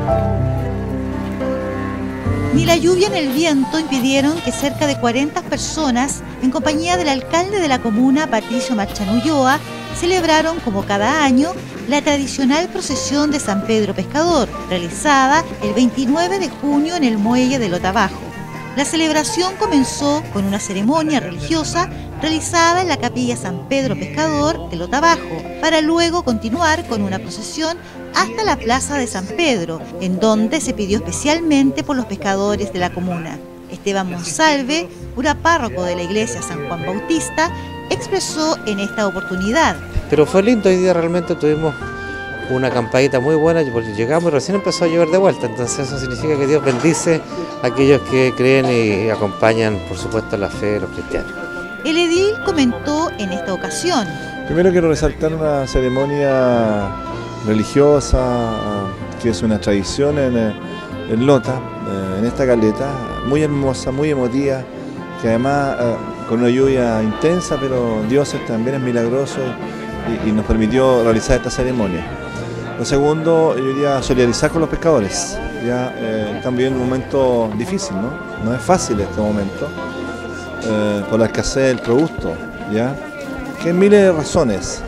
Ni la lluvia ni el viento impidieron que cerca de 40 personas, en compañía del alcalde de la comuna, Patricio Marchán Ulloa, celebraron como cada año la tradicional procesión de San Pedro Pescador, realizada el 29 de junio en el muelle de Lota Bajo. La celebración comenzó con una ceremonia religiosa realizada en la capilla San Pedro Pescador de Lota Bajo, para luego continuar con una procesión hasta la plaza de San Pedro, en donde se pidió especialmente por los pescadores de la comuna. Esteban Monsalve, cura párroco de la iglesia San Juan Bautista, expresó en esta oportunidad. Pero fue lindo, hoy día realmente tuvimos una campadita muy buena, porque llegamos y recién empezó a llover de vuelta, entonces eso significa que Dios bendice a aquellos que creen y acompañan, por supuesto, la fe de los cristianos. El edil comentó en esta ocasión. Primero quiero resaltar una ceremonia religiosa, que es una tradición en Lota, en esta caleta, muy hermosa, muy emotiva, que además con una lluvia intensa, pero Dios también es milagroso y nos permitió realizar esta ceremonia. Lo segundo, yo iría a solidarizar con los pescadores. Ya están viviendo un momento difícil, ¿no? No es fácil este momento, por la escasez del producto, ¿ya? Que hay miles de razones.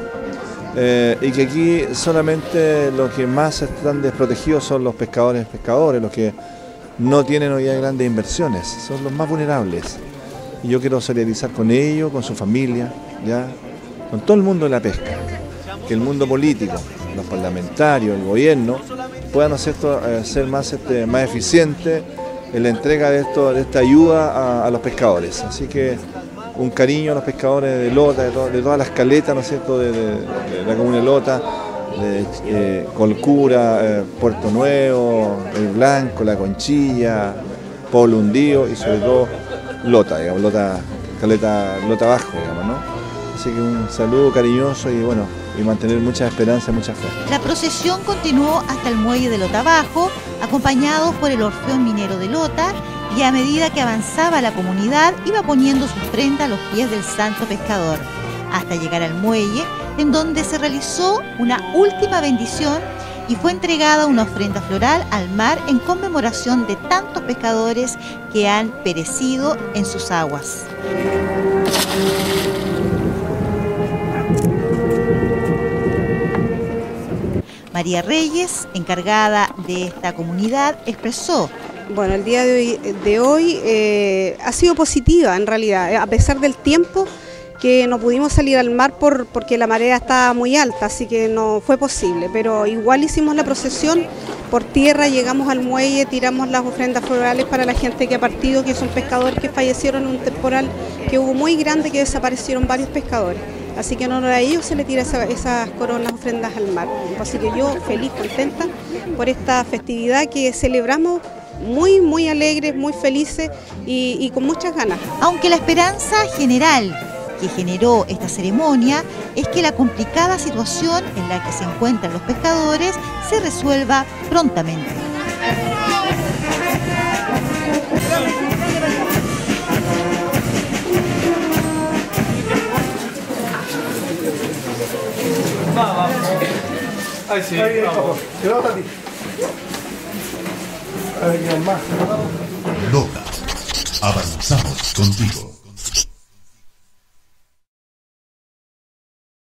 Y que aquí solamente los que más están desprotegidos son los pescadores, los que no tienen hoy grandes inversiones, son los más vulnerables. Y yo quiero solidarizar con ellos, con su familia, ¿ya? Con todo el mundo de la pesca, que el mundo político, los parlamentarios, el gobierno, puedan ser más eficientes en la entrega de esta ayuda a los pescadores. Así que un cariño a los pescadores de Lota, de todas las caletas, ¿no es cierto?, de la comuna de Lota, de Colcura, Puerto Nuevo, El Blanco, La Conchilla, Pueblo Hundido y sobre todo Lota, digamos, caleta Lota Bajo, digamos, ¿no? Así que un saludo cariñoso y bueno, y mantener mucha esperanza y mucha fe. La procesión continuó hasta el muelle de Lota Bajo, acompañados por el Orfeón Minero de Lota, y a medida que avanzaba la comunidad iba poniendo su ofrenda a los pies del santo pescador, hasta llegar al muelle, en donde se realizó una última bendición y fue entregada una ofrenda floral al mar en conmemoración de tantos pescadores que han perecido en sus aguas. María Reyes, encargada de esta comunidad, expresó: bueno, el día de hoy ha sido positiva en realidad, a pesar del tiempo que no pudimos salir al mar porque la marea estaba muy alta, así que no fue posible, pero igual hicimos la procesión por tierra, llegamos al muelle, tiramos las ofrendas florales para la gente que ha partido, que son pescadores que fallecieron en un temporal que hubo muy grande, que desaparecieron varios pescadores. Así que en honor a ellos se le tira esas coronas, ofrendas al mar. Así que yo feliz, contenta por esta festividad que celebramos muy alegres, muy felices y con muchas ganas. Aunque la esperanza general que generó esta ceremonia es que la complicada situación en la que se encuentran los pescadores se resuelva prontamente. Ay, sí, vamos. Lota, avanzamos contigo.